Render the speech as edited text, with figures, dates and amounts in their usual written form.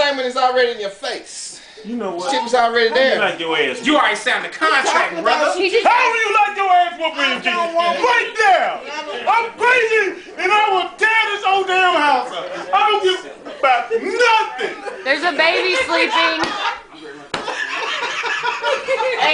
time when it's already in your face. You know what? Shit was already there. You like your ass. You already signed the contract, brother. How do you like your ass whooping? Right there. I'm crazy, and I will tear this whole damn house up. I don't give about nothing. There's a baby sleeping.